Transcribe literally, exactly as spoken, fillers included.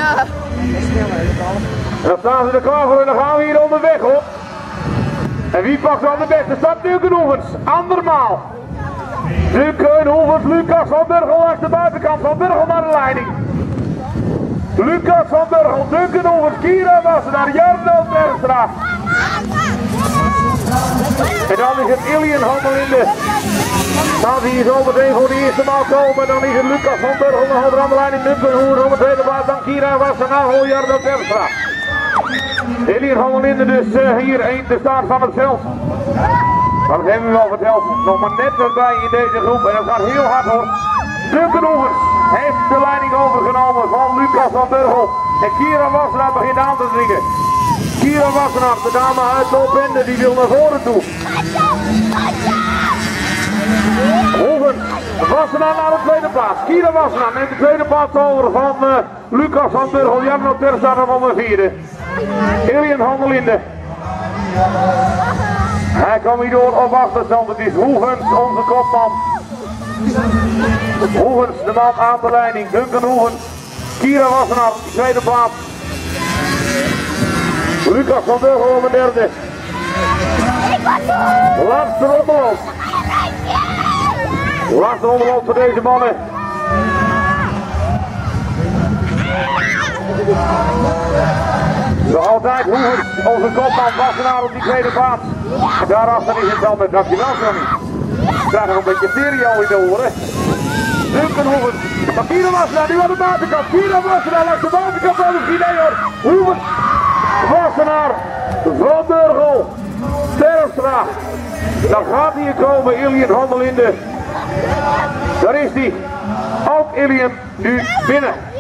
Ja. En dan staan ze er klaar voor en dan gaan we hier onderweg hoor. En wie pakt dan de beste? Staat Duncan-Oevens, andermaal. Duncan-Oevens, Lucas van Burgel langs de buitenkant, van Burgel naar de leiding. Lucas van Burgel, Duncan-Oevens, Kira Wassenaar, Jarno Terstra. En dan is het Ilian Handelinde. Gaat hij hier zo meteen voor de eerste maal komen. Dan is het Lucas van Burgel nog onder aan de leiding. Duncan-Oevens op de tweede plaats, dan Kira Wassenaar, voor Jarno Terstra. Ilian Handelinde dus uh, hier één te staan van het veld. Maar dat hebben we wel verteld. Nog maar net erbij in deze groep en dat gaat heel hard hoor. Duncan-Oevens heeft de leiding overgenomen van Lucas van Burgel. En Kira Wassenaar begint aan te dringen. Kira Wassenaar, de dame uit Lopende, die wil naar voren toe. Oevens, Wassenaar naar de tweede plaats. Kira Wassenaar neemt de tweede plaats over van uh, Lucas van Burgel. Jarno Terstra van de vierde. Ilian Handelinde. Hij kwam hier door op achterstand. Het is Oevens, onze kopman. Oevens, de man aan de leiding. Duncan-Oevens. Kira Wassenaar, tweede plaats. Lucas van Burgel op de derde. Laatste rondeloop. Laatste rondeloop voor deze mannen. Nog altijd Oevens, onze kopman Wassenaar op die tweede plaats. En daarachter is het dan met dankjewel Johnny. We krijgen nog een beetje stereo in de oren. Duncan-Oevens, maar Kira Wassenaar nu aan de buitenkant. Kira Wassenaar langs de buitenkant van de Gideon. Oevens, Wassenaar, Van Burgel, Terstra. Dan gaat hij hier komen, Ilian Handelinde. Daar is hij. Ook Ilian nu binnen.